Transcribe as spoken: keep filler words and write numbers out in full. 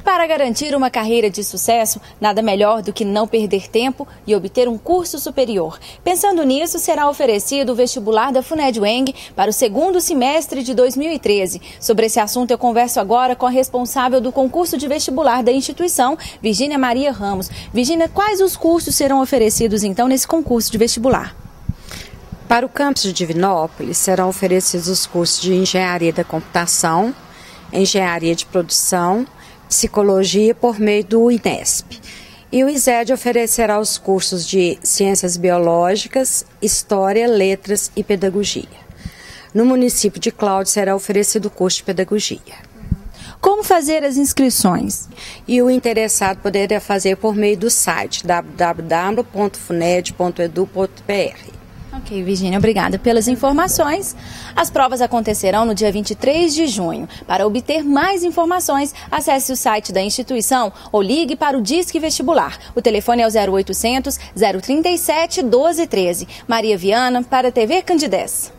Para garantir uma carreira de sucesso, nada melhor do que não perder tempo e obter um curso superior. Pensando nisso, será oferecido o vestibular da FUNED-UENG para o segundo semestre de dois mil e treze. Sobre esse assunto, eu converso agora com a responsável do concurso de vestibular da instituição, Virgínia Maria Ramos. Virgínia, quais os cursos serão oferecidos, então, nesse concurso de vestibular? Para o campus de Divinópolis, serão oferecidos os cursos de Engenharia da Computação, Engenharia de Produção, Psicologia por meio do INESP. E o ISED oferecerá os cursos de Ciências Biológicas, História, Letras e Pedagogia. No município de Cláudia será oferecido o curso de Pedagogia. Como fazer as inscrições? E o interessado poderá fazer por meio do site w w w ponto funed ponto edu ponto b r. Ok, Virgínia, obrigada pelas informações. As provas acontecerão no dia vinte e três de junho. Para obter mais informações, acesse o site da instituição ou ligue para o Disque Vestibular. O telefone é o zero oitocentos, zero trinta e sete, doze treze. Maria Viana, para a T V Candidez.